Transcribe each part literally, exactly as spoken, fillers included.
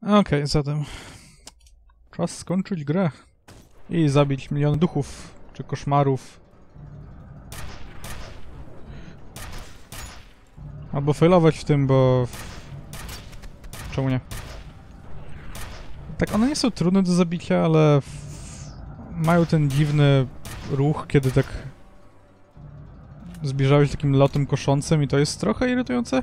Okej, okay, zatem czas skończyć grę i zabić miliony duchów czy koszmarów. Albo failować w tym, bo... Czemu nie? Tak, one nie są trudne do zabicia, ale mają ten dziwny ruch, kiedy tak zbliżają się takim lotem koszącym i to jest trochę irytujące.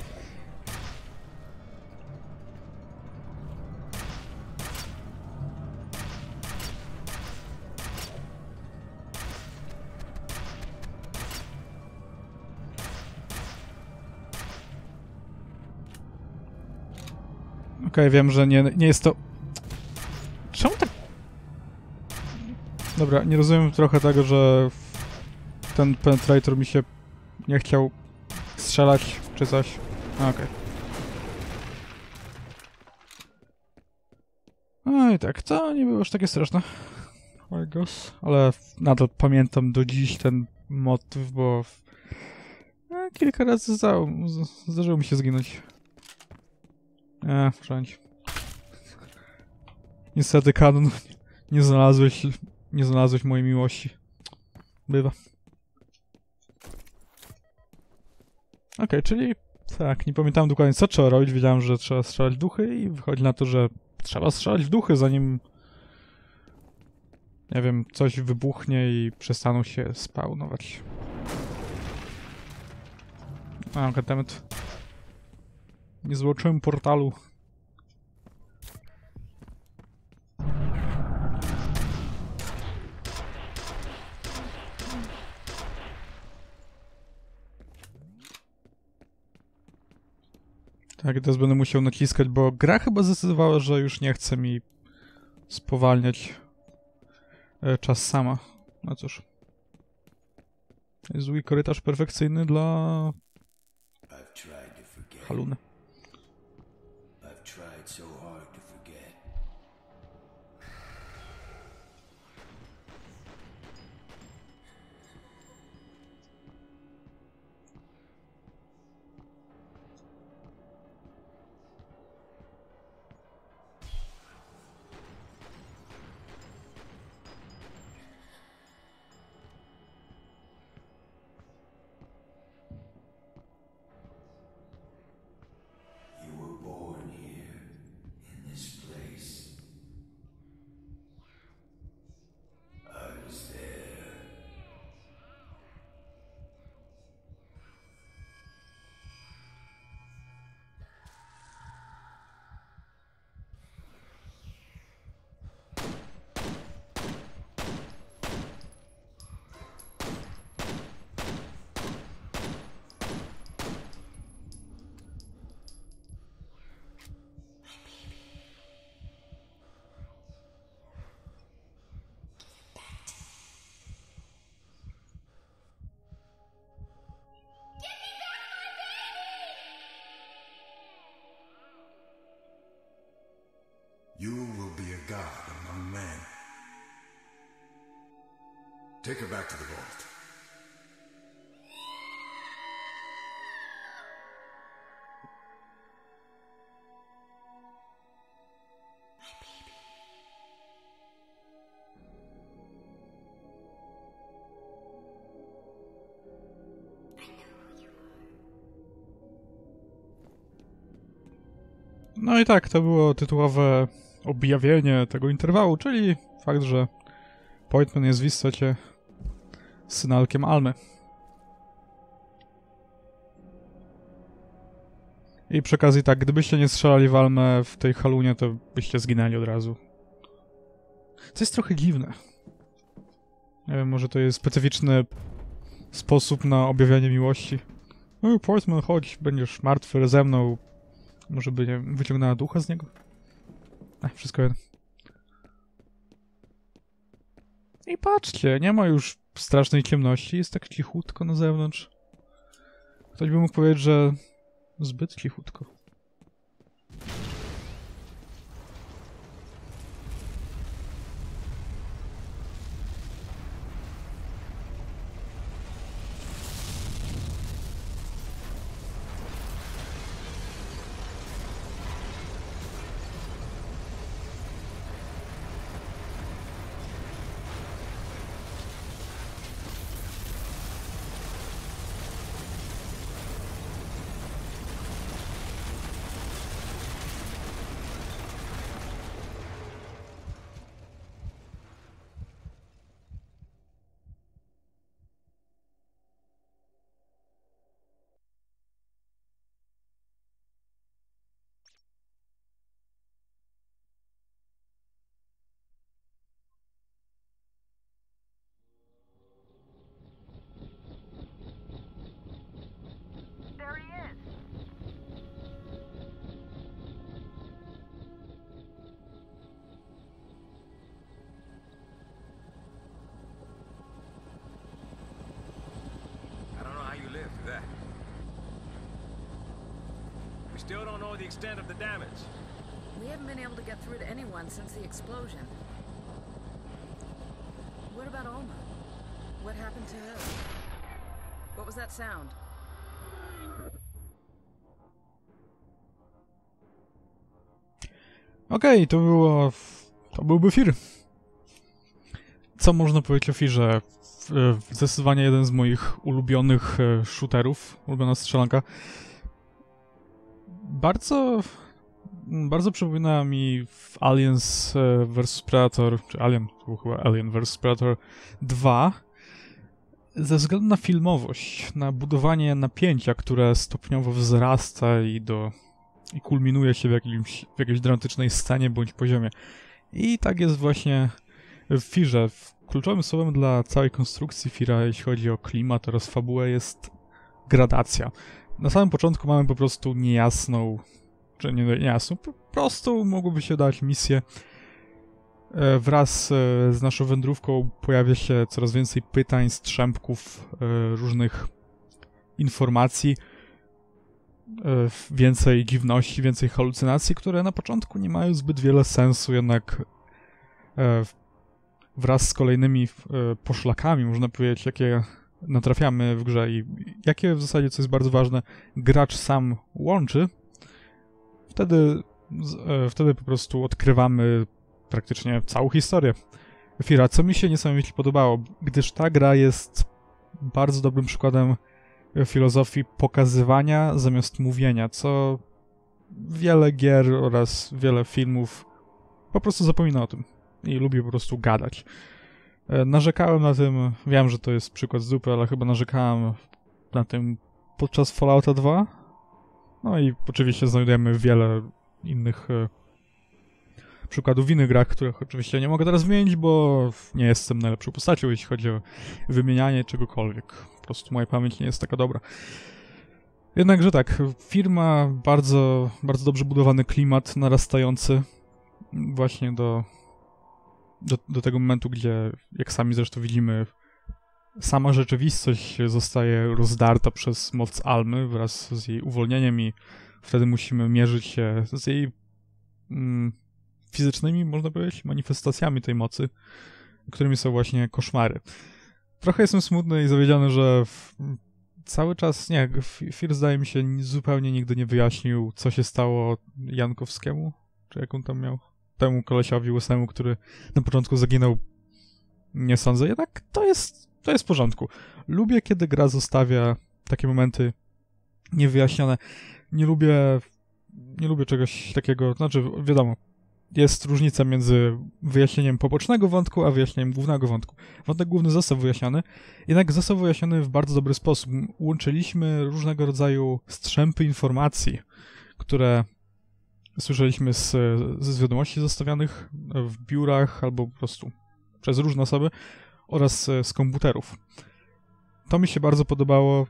Okej, okay, wiem, że nie, nie jest to... Czemu tak... Dobra, nie rozumiem trochę tego, że ten penetrator mi się nie chciał strzelać czy coś. Okej. Okay. No i tak, to nie było aż takie straszne. Ale nadal pamiętam do dziś ten motyw, bo e, kilka razy zda zdarzyło mi się zginąć. Eee, wszędzie. Niestety, kanon, nie znalazłeś, nie znalazłeś mojej miłości. Bywa. Okej, okay, czyli tak, nie pamiętałem dokładnie co trzeba robić, wiedziałem, że trzeba strzelać w duchy i wychodzi na to, że trzeba strzelać w duchy, zanim nie wiem, coś wybuchnie i przestaną się spawnować. A, goddammit. Nie złoczyłem portalu. Tak, teraz będę musiał naciskać, bo gra chyba zdecydowała, że już nie chce mi spowalniać e, czas sama. No cóż. Jest zły korytarz perfekcyjny dla Haluny. You will be a god among men. Take her back to the vault. My baby. I know who you are. No i tak, to było tytułowe objawienie tego interwału, czyli fakt, że Pointman jest w istocie synalkiem Almy. I przy okazji tak, gdybyście nie strzelali w Almę w tej halunie, to byście zginęli od razu. Co jest trochę dziwne. Nie wiem, może to jest specyficzny sposób na objawianie miłości. No, Pointman, chodź, będziesz martwy ze mną. Może by, nie wiem, wyciągnęła ducha z niego? Ech, wszystko jedno. I patrzcie, nie ma już strasznej ciemności, jest tak cichutko na zewnątrz. Ktoś by mógł powiedzieć, że zbyt cichutko. still don't know the extent of the damage. We haven't been able to get through to anyone since the explosion. What about Alma? What happened to her? What was that sound? Okej, okay, to było... to byłby Fear. Co można powiedzieć o Fearze? Zdecydowanie jeden z moich ulubionych shooterów, ulubiona strzelanka. Bardzo... bardzo przypomina mi w Aliens versus. Predator, czy Alien, to był chyba Alien versus. Predator dwa, ze względu na filmowość, na budowanie napięcia, które stopniowo wzrasta i do i kulminuje się w, jakimś, w jakiejś dramatycznej scenie bądź poziomie. I tak jest właśnie w Fearze. Kluczowym słowem dla całej konstrukcji Feara, jeśli chodzi o klimat oraz fabułę, jest gradacja. Na samym początku mamy po prostu niejasną, czy nie niejasną, po prostu mogłoby się dać misję. Wraz z naszą wędrówką pojawia się coraz więcej pytań, strzępków, różnych informacji, więcej dziwności, więcej halucynacji, które na początku nie mają zbyt wiele sensu, jednak wraz z kolejnymi poszlakami, można powiedzieć, jakie natrafiamy w grze i jakie w zasadzie, co jest bardzo ważne, gracz sam łączy, wtedy, wtedy po prostu odkrywamy praktycznie całą historię Feara, co mi się niesamowicie podobało, gdyż ta gra jest bardzo dobrym przykładem filozofii pokazywania zamiast mówienia, co wiele gier oraz wiele filmów po prostu zapomina o tym i lubi po prostu gadać. Narzekałem na tym, wiem, że to jest przykład z dupy, ale chyba narzekałem na tym podczas Fallouta dwa. No i oczywiście znajdujemy wiele innych przykładów w innych grach, których oczywiście nie mogę teraz wymienić, bo nie jestem najlepszą postacią, jeśli chodzi o wymienianie czegokolwiek. Po prostu moja pamięć nie jest taka dobra. Jednakże tak, firma bardzo, bardzo dobrze budowany klimat narastający właśnie do, do, do tego momentu, gdzie, jak sami zresztą widzimy, sama rzeczywistość zostaje rozdarta przez moc Almy wraz z jej uwolnieniem i wtedy musimy mierzyć się z jej mm, fizycznymi, można powiedzieć, manifestacjami tej mocy, którymi są właśnie koszmary. Trochę jestem smutny i zawiedziony, że w, cały czas, nie, Fear zdaje mi się zupełnie nigdy nie wyjaśnił, co się stało Jankowskiemu, czy jak on tam miał, temu kolesiowi łysemu, który na początku zaginął. Nie sądzę, jednak to jest, to jest w porządku. Lubię, kiedy gra zostawia takie momenty niewyjaśnione. Nie lubię, nie lubię czegoś takiego, znaczy wiadomo, jest różnica między wyjaśnieniem pobocznego wątku, a wyjaśnieniem głównego wątku. Wątek główny został wyjaśniony, jednak został wyjaśniony w bardzo dobry sposób. Łączyliśmy różnego rodzaju strzępy informacji, które słyszeliśmy z, z wiadomości zostawianych w biurach albo po prostu przez różne osoby oraz z komputerów. To mi się bardzo podobało.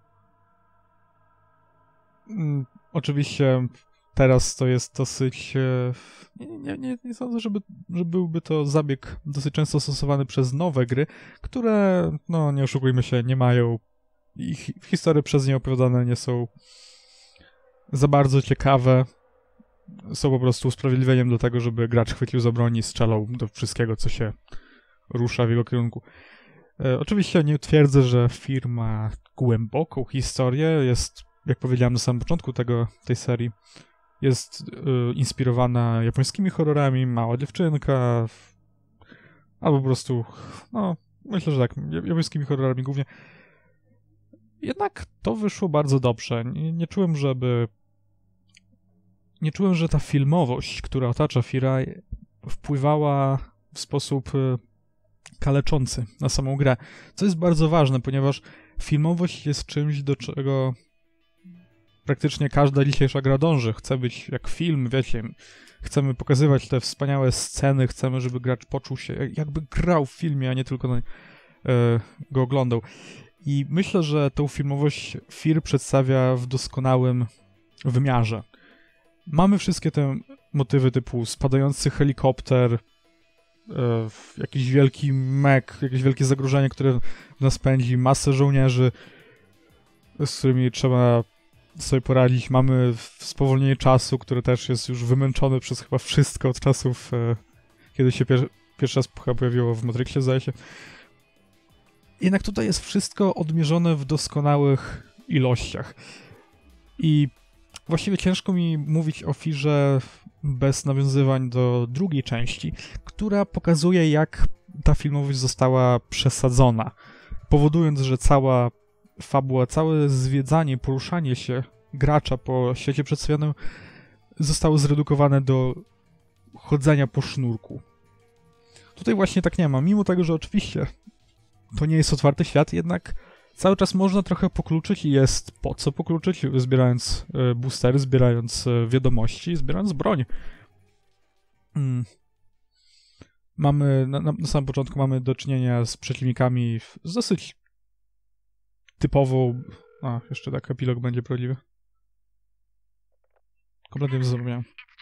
Oczywiście teraz to jest dosyć... Nie, nie, nie, nie sądzę, żeby, że byłby to zabieg dosyć często stosowany przez nowe gry, które, no nie oszukujmy się, nie mają... Ich historie przez nie opowiadane nie są za bardzo ciekawe. Są po prostu usprawiedliwieniem do tego, żeby gracz chwycił za broń i strzelał do wszystkiego, co się rusza w jego kierunku. E, oczywiście nie twierdzę, że Fear ma głęboką historię. Jest, jak powiedziałem na samym początku tego, tej serii, jest y, inspirowana japońskimi horrorami, mała dziewczynka, albo po prostu, no, myślę, że tak, japońskimi horrorami głównie. Jednak to wyszło bardzo dobrze. Nie, nie czułem, żeby... Nie czułem, że ta filmowość, która otacza Feara, wpływała w sposób y, kaleczący na samą grę. Co jest bardzo ważne, ponieważ filmowość jest czymś, do czego praktycznie każda dzisiejsza gra dąży. Chce być jak film, wiecie, chcemy pokazywać te wspaniałe sceny, chcemy, żeby gracz poczuł się, jakby grał w filmie, a nie tylko na, y, go oglądał. I myślę, że tą filmowość Fear przedstawia w doskonałym wymiarze. Mamy wszystkie te motywy typu spadający helikopter, e, jakiś wielki mech, jakieś wielkie zagrożenie, które nas pędzi, masę żołnierzy, z którymi trzeba sobie poradzić. Mamy spowolnienie czasu, które też jest już wymęczone przez chyba wszystko od czasów, e, kiedy się pier pierwszy raz chyba pojawiło w Matrixie, zdaje się. Jednak tutaj jest wszystko odmierzone w doskonałych ilościach. I właściwie ciężko mi mówić o Fearze bez nawiązywań do drugiej części, która pokazuje, jak ta filmowość została przesadzona, powodując, że cała fabuła, całe zwiedzanie, poruszanie się gracza po świecie przedstawionym zostało zredukowane do chodzenia po sznurku. Tutaj właśnie tak nie ma, mimo tego, że oczywiście to nie jest otwarty świat, jednak cały czas można trochę pokluczyć i jest po co pokluczyć, zbierając e, boostery, zbierając e, wiadomości, zbierając broń. Hmm. Mamy, na, na samym początku mamy do czynienia z przeciwnikami z dosyć typową... A, jeszcze tak epilog będzie prawdziwy. Kompletnie to zapomniałem.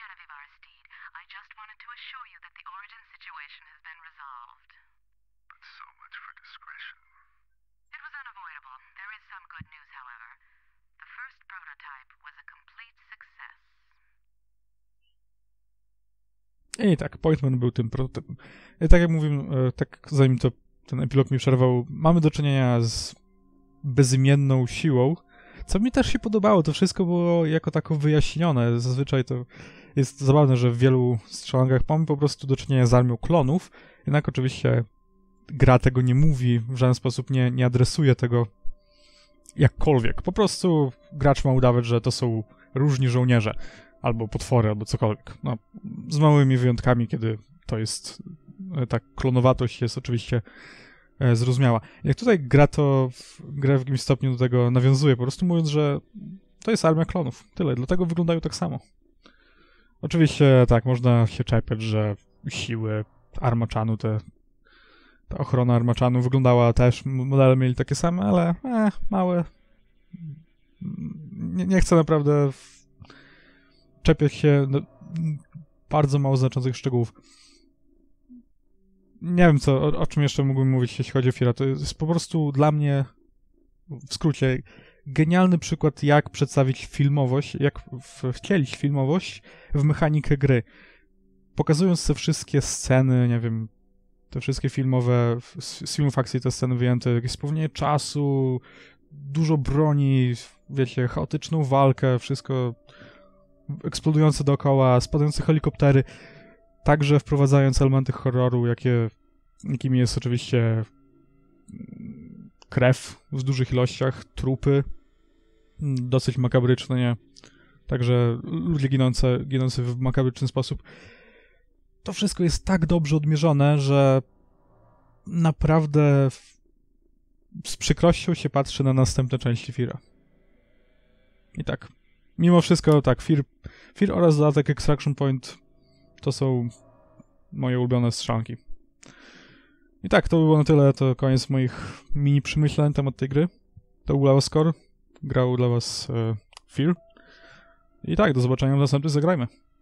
I tak, Pointman był tym prototypem. I tak jak mówiłem, tak zanim to ten epilog mi przerwał, mamy do czynienia z bezimienną siłą, co mi też się podobało. To wszystko było jako tako wyjaśnione. Zazwyczaj to jest zabawne, że w wielu strzelankach mamy po prostu do czynienia z armią klonów, jednak oczywiście gra tego nie mówi, w żaden sposób nie, nie adresuje tego jakkolwiek. Po prostu gracz ma udawać, że to są różni żołnierze, albo potwory, albo cokolwiek. No, z małymi wyjątkami, kiedy to jest... ta klonowatość jest oczywiście e, zrozumiała. Jak tutaj gra to... W, gra w jakimś stopniu do tego nawiązuje, po prostu mówiąc, że to jest armia klonów. Tyle, dlatego wyglądają tak samo. Oczywiście tak, można się czepiać, że siły Armaczanu, te, ta ochrona Armaczanu wyglądała też, modele mieli takie same, ale e, małe. Nie, nie chcę naprawdę w, czepiać się no, bardzo mało znaczących szczegółów. Nie wiem, co, o, o czym jeszcze mógłbym mówić, jeśli chodzi o Feara. To jest po prostu dla mnie, w skrócie, genialny przykład, jak przedstawić filmowość, jak wcielić filmowość w mechanikę gry. Pokazując te wszystkie sceny, nie wiem, te wszystkie filmowe, z, z filmów akcji te sceny wyjęte, jakieś spowolnienie czasu, dużo broni, wiecie, chaotyczną walkę, wszystko eksplodujące dookoła, spadające helikoptery, także wprowadzając elementy horroru, jakie, jakimi jest oczywiście krew w dużych ilościach, trupy, dosyć makabryczne, nie? Także ludzie ginące, ginący w makabryczny sposób. To wszystko jest tak dobrze odmierzone, że naprawdę w... z przykrością się patrzy na następne części Feara. I tak, mimo wszystko, tak, Fear, Fear oraz dodatek Extraction Point to są moje ulubione strzelanki. I tak, to by było na tyle, to koniec moich mini przemyśleń na temat tej gry. To był Lawascore, grał dla was e, Fear. I tak, do zobaczenia w następnym Zagrajmy.